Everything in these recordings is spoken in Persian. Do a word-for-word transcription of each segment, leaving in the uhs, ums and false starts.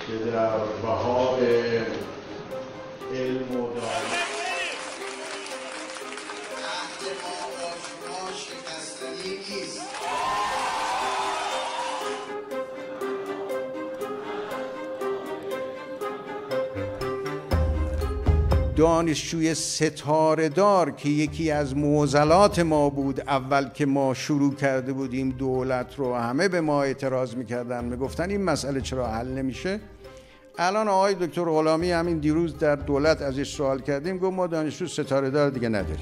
که در بهار علم و دانش دانشجوی ستاره دار که یکی از معضلات ما بود اول که ما شروع کرده بودیم دولت رو، همه به ما اعتراض میکردن، میگفتن این مسئله چرا حل نمیشه. الان آقای دکتر غلامی همین دیروز در دولت ازش سوال کردیم، گفت ما دانشجو ستاره دار دیگه نداریم.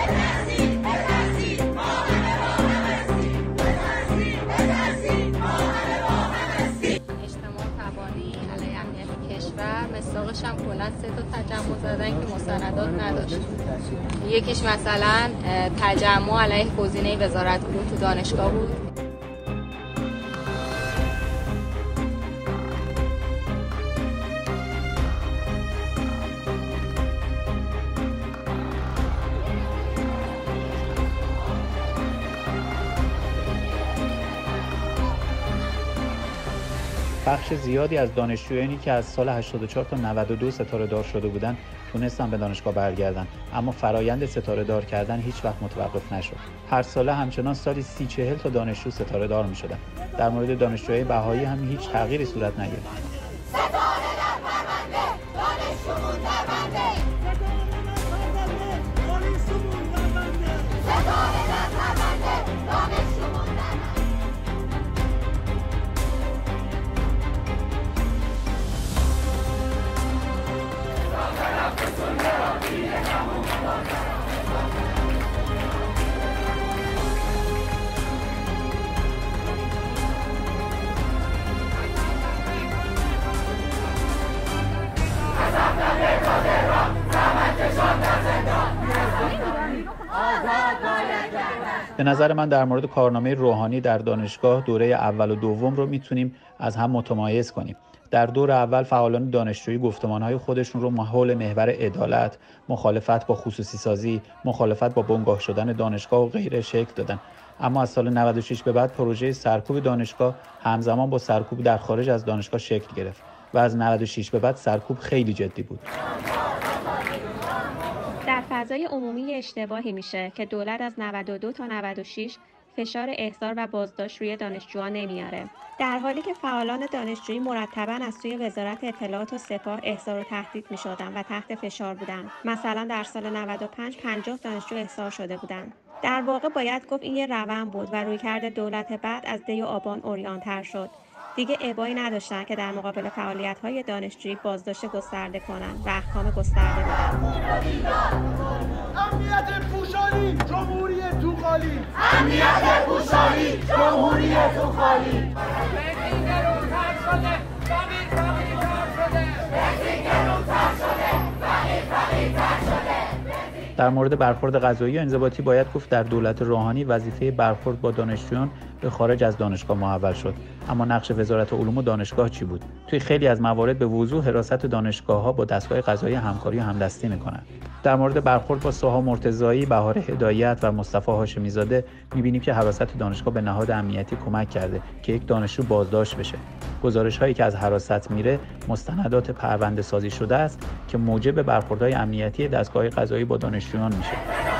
مصداقش هم کلا سه تا تجمع زدن که مستندات نداشت. یکیش مثلا تجمع علیه گزینه وزارت علوم تو دانشگاه بود. بخش زیادی از دانشجویانی که از سال هشتاد و چهار تا نود و دو ستاره دار شده بودند تونستن به دانشگاه برگردن، اما فرایند ستاره دار کردن هیچ وقت متوقف نشد. هر ساله همچنان سالی سی چهل تا دانشجو ستاره دار می شدن. در مورد دانشجوهای بهایی هم هیچ تغییری صورت نگرفت. ستاره در پرونده، دانشجومون در بنده. ستاره در پرونده، دانشجومون در بنده. به نظر من در مورد کارنامه روحانی در دانشگاه دوره اول و دوم رو میتونیم از هم متمایز کنیم. در دور اول فعالان دانشجویی گفتمان‌های خودشون رو حول محور عدالت، مخالفت با خصوصی سازی، مخالفت با بنگاه شدن دانشگاه و غیره شکل دادن. اما از سال نود و شش به بعد پروژه سرکوب دانشگاه همزمان با سرکوب در خارج از دانشگاه شکل گرفت و از نود و شش به بعد سرکوب خیلی جدی بود. در فضای عمومی اشتباهی میشه که دولت از نود و دو تا نود و شش فشار احضار و بازداشت روی دانشجویان نمیاره، در حالی که فعالان دانشجویی مرتباً از سوی وزارت اطلاعات و سپاه احضار و تهدید میشدن و تحت فشار بودن. مثلا در سال نود و پنج پنجاه دانشجو احضار شده بودند. در واقع باید گفت این یه روند بود و رویکرد دولت بعد از دی و آبان عریان‌تر شد. دیگه ابایی نداشتن که در مقابل فعالیت‌های دانشجویی بازداشت گسترده کنند و احکام گسترده بدن. امنیت پوشالی، جمهوری تو خالی. امنیت پوشالی، جمهوری تو خالی. در مورد برخورد قضایی و انضباطی باید گفت در دولت روحانی وظیفه برخورد با دانشجویان به خارج از دانشگاه محول شد. اما نقش وزارت علوم و دانشگاه چی بود؟ توی خیلی از موارد به وضوح حراست دانشگاه‌ها با دستگاه قضایی همکاری و همدستی می‌کنند. در مورد برخورد با سوها مرتضایی، بهار هدایت و مصطفی هاشمی‌زاده می‌بینیم که حراست دانشگاه به نهاد امنیتی کمک کرده که یک دانشجو بازداشت بشه. گزارش‌هایی که از حراست میره مستندات پرونده سازی شده است که موجب برخوردهای امنیتی دستگاه قضایی با دانشجویان میشه.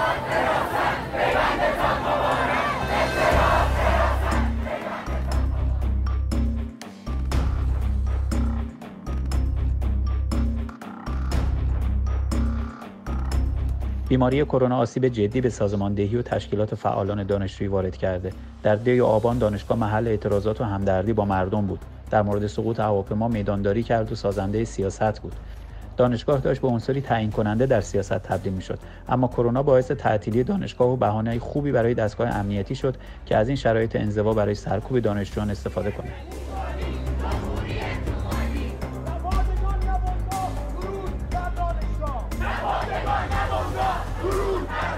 بیماری کرونا آسیب جدی به سازماندهی و تشکیلات فعالان دانشجویی وارد کرده. در دی آبان دانشگاه محل اعتراضات و همدردی با مردم بود. در مورد سقوط هواپیما میدانداری کرد و سازنده سیاست بود. دانشگاه داشت به عنصری تعیین کننده در سیاست تبدیل میشد، اما کرونا باعث تعطیلی دانشگاه و بهانه خوبی برای دستگاه امنیتی شد که از این شرایط انزوا برای سرکوب دانشجویان استفاده کنه. درود